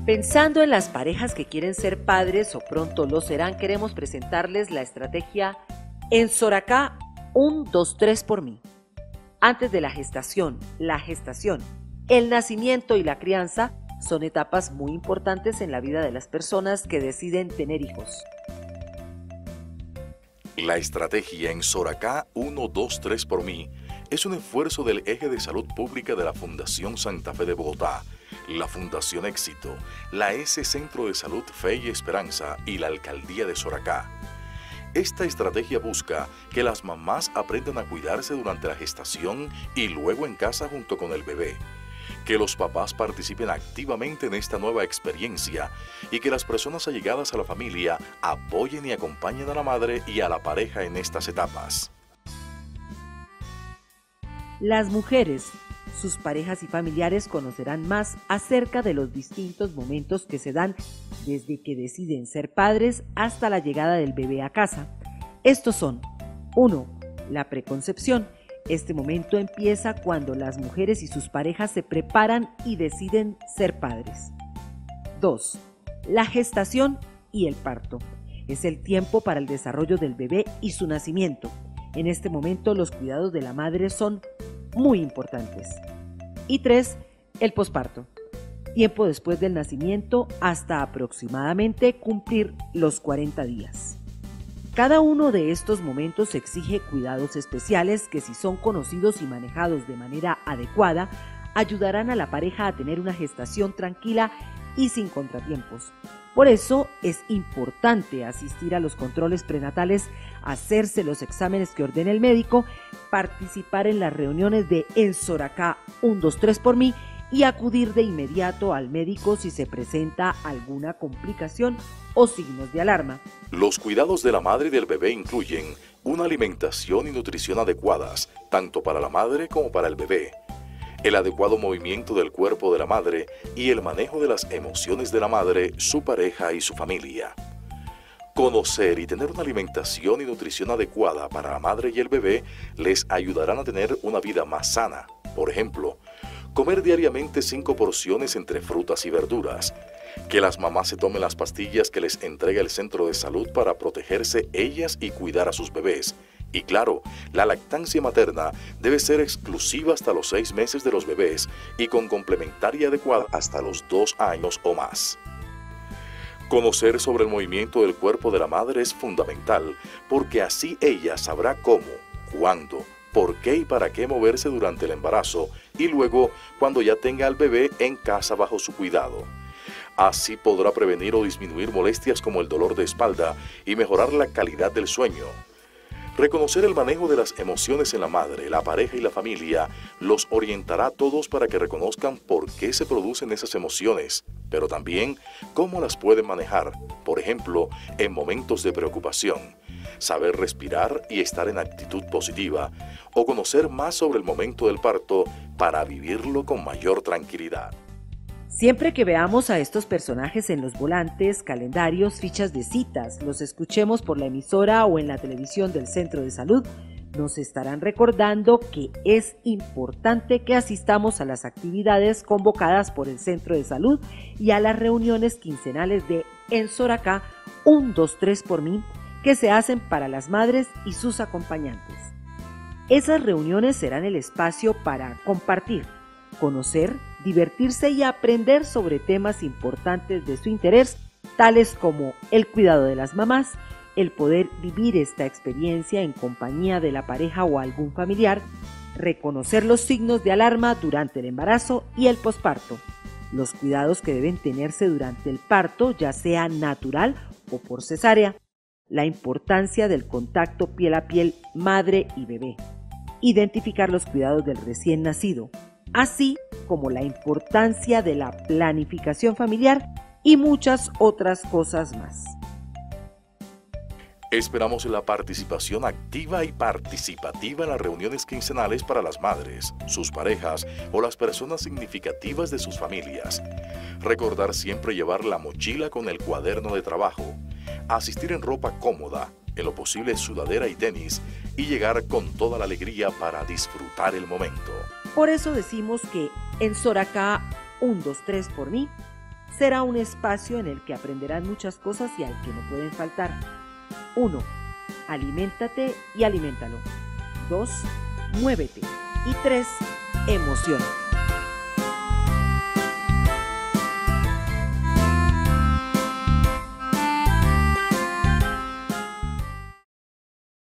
Pensando en las parejas que quieren ser padres o pronto lo serán, queremos presentarles la estrategia En Soracá 1, 2, 3 por mí. Antes de la gestación, el nacimiento y la crianza son etapas muy importantes en la vida de las personas que deciden tener hijos. La estrategia En Soracá 1, 2, 3 por mí es un esfuerzo del Eje de Salud Pública de la Fundación Santa Fe de Bogotá, la Fundación Éxito, la S Centro de Salud Fe y Esperanza y la Alcaldía de Soracá. Esta estrategia busca que las mamás aprendan a cuidarse durante la gestación y luego en casa junto con el bebé, que los papás participen activamente en esta nueva experiencia y que las personas allegadas a la familia apoyen y acompañen a la madre y a la pareja en estas etapas. Las mujeres, sus parejas y familiares conocerán más acerca de los distintos momentos que se dan desde que deciden ser padres hasta la llegada del bebé a casa. Estos son: 1. La preconcepción. Este momento empieza cuando las mujeres y sus parejas se preparan y deciden ser padres. 2. La gestación y el parto. Es el tiempo para el desarrollo del bebé y su nacimiento. En este momento los cuidados de la madre son muy importantes. Y 3. El posparto. Tiempo después del nacimiento hasta aproximadamente cumplir los 40 días. Cada uno de estos momentos exige cuidados especiales que, si son conocidos y manejados de manera adecuada, ayudarán a la pareja a tener una gestación tranquila y sin contratiempos. Por eso es importante asistir a los controles prenatales, hacerse los exámenes que ordene el médico, participar en las reuniones de En Soracá 1, 2, 3 por mí y acudir de inmediato al médico si se presenta alguna complicación o signos de alarma. Los cuidados de la madre y del bebé incluyen una alimentación y nutrición adecuadas, tanto para la madre como para el bebé, el adecuado movimiento del cuerpo de la madre y el manejo de las emociones de la madre, su pareja y su familia. Conocer y tener una alimentación y nutrición adecuada para la madre y el bebé les ayudarán a tener una vida más sana. Por ejemplo, comer diariamente 5 porciones entre frutas y verduras, que las mamás se tomen las pastillas que les entrega el centro de salud para protegerse ellas y cuidar a sus bebés. Y claro, la lactancia materna debe ser exclusiva hasta los 6 meses de los bebés y con complementaria adecuada hasta los 2 años o más. Conocer sobre el movimiento del cuerpo de la madre es fundamental, porque así ella sabrá cómo, cuándo, por qué y para qué moverse durante el embarazo y luego cuando ya tenga al bebé en casa bajo su cuidado. Así podrá prevenir o disminuir molestias como el dolor de espalda y mejorar la calidad del sueño. Reconocer el manejo de las emociones en la madre, la pareja y la familia los orientará a todos para que reconozcan por qué se producen esas emociones, pero también cómo las pueden manejar, por ejemplo, en momentos de preocupación, saber respirar y estar en actitud positiva, o conocer más sobre el momento del parto para vivirlo con mayor tranquilidad. Siempre que veamos a estos personajes en los volantes, calendarios, fichas de citas, los escuchemos por la emisora o en la televisión del centro de salud, nos estarán recordando que es importante que asistamos a las actividades convocadas por el centro de salud y a las reuniones quincenales de En Soracá 1, 2, 3 por mí, que se hacen para las madres y sus acompañantes. Esas reuniones serán el espacio para compartir, conocer, divertirse y aprender sobre temas importantes de su interés, tales como el cuidado de las mamás, el poder vivir esta experiencia en compañía de la pareja o algún familiar, reconocer los signos de alarma durante el embarazo y el posparto, los cuidados que deben tenerse durante el parto, ya sea natural o por cesárea, la importancia del contacto piel a piel madre y bebé, identificar los cuidados del recién nacido, así como la importancia de la planificación familiar y muchas otras cosas más. Esperamos la participación activa y participativa en las reuniones quincenales para las madres, sus parejas o las personas significativas de sus familias. Recordar siempre llevar la mochila con el cuaderno de trabajo, asistir en ropa cómoda, en lo posible sudadera y tenis, y llegar con toda la alegría para disfrutar el momento. Por eso decimos que En Soracá 1, 2, 3 por mí será un espacio en el que aprenderán muchas cosas y al que no pueden faltar. 1. Aliméntate y aliméntalo. 2. Muévete. Y 3. Emocionate.